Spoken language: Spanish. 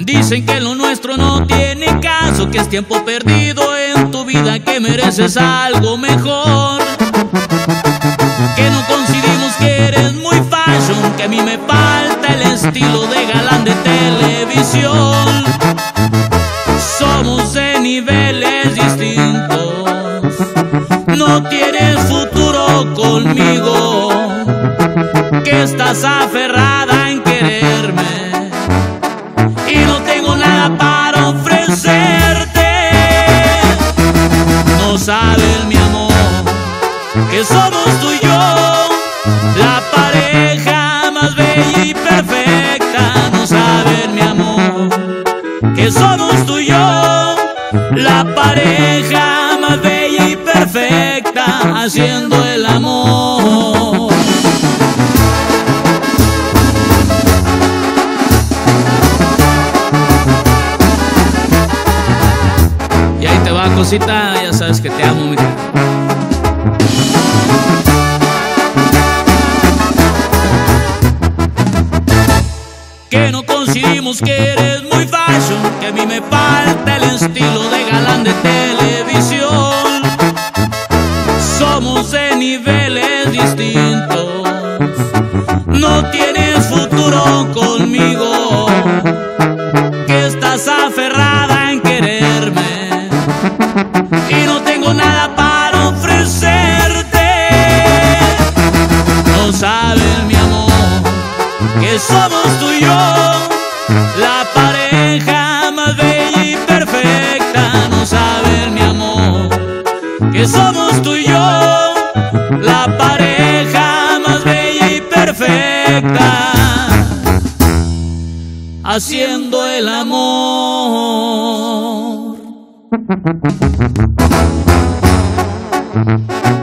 Dicen que lo nuestro no tiene caso, que es tiempo perdido en tu vida, que mereces algo mejor, que no coincidimos, que eres muy fashion, que a mí me falta el estilo de galán de televisión. Somos de niveles distintos, no tienes futuro conmigo, que estás aferrada en quererme y no tengo nada para ofrecerte. No sabes, mi amor, que somos tú y yo, la pareja más bella y perfecta. No sabes, mi amor, que somos tú y yo, la pareja más bella y perfecta, haciendo el amor. Y ahí te va, cosita, ya sabes que te amo, mija. Que no coincidimos, que eres muy fashion, que a mí me falta el estilo de galán de televisión. Somos de niveles distintos, no tienes futuro conmigo, que estás aferrada en quererme y no tengo nada para ofrecerte. No sabes, mi amor, que somos tú y yo, la pareja más bella y perfecta. No sabes, mi amor, que somos tú y yo, la pareja más bella y perfecta, haciendo el amor.